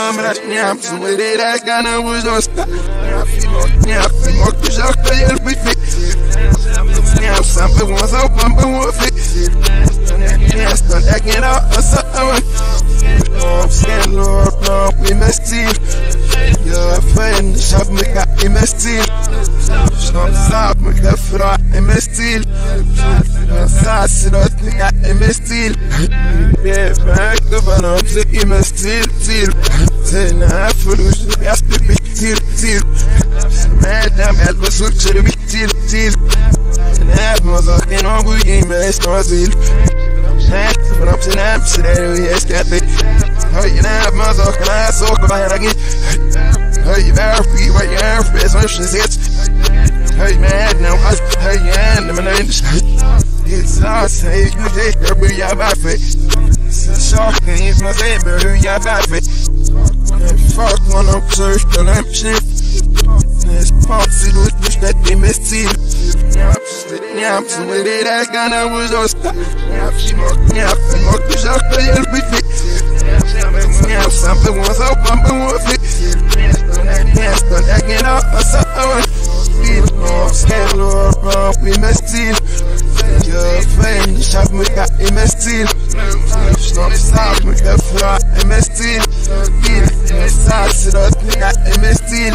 mamras niam sumerera gana wuzos niam mok bizak tayel bifi niam sampe wonsa pampa wofi niam stand again out asawan scan lord no we must see your friend shab me ka imestil stop me ka fra imestil Sassirot me ka imestil yeah back the banam se imestil til tena fulus erste bitil til madam elba sulcher bitil til nab mazakin ogu imestil hat from sinam sire yes cat hey nab mazakin asok bayragi hey verfi what you have is oceans it hey man now hey and the man it's us hey you take her be your baby shark is my saber who your baby fuck one up search the lamp shit this fancy look that they missed it yeah so with it I gonna was us yeah more to shark the with it yeah something was up bumping with it yeah stand again out asawan scan lord we must steal your friend shab me ka imestil stop me ka fra imestil sassirot me ka imestil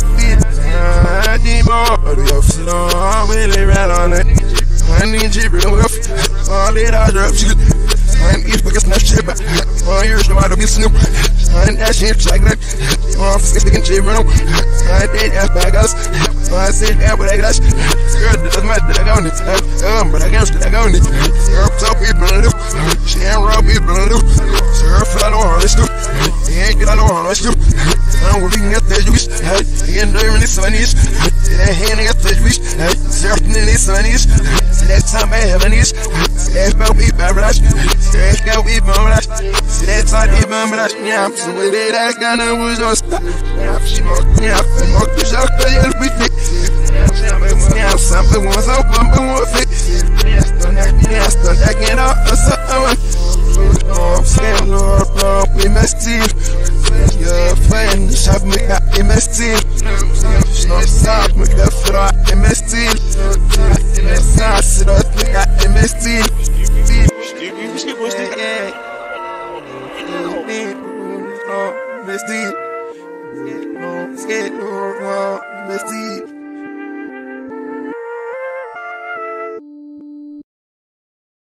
dimo you flow really right on it I need you real rough all it all drop shit I need to get snatched shit all yours no matter be snoop I need that shit like that I'm sticking shit around I did that bag us I said that but I got girl doesn't matter I got it but I can't I got it girl top people do she ain't raw people do girl fly on let's do he ain't get on let's do I don't really get that juice he ain't doing this Spanish he ain't get that juice certainly Spanish next time I have an is that's about we paradise that's how we paradise that's how we paradise yeah so with it I gonna was on yeah more to shark tayel bifi yeah something was up bumping with it yeah stand again out asawan scan lord we must steal your friend shab me ka imestil stop me ka fra imestil sassirot me ka imestil Mestil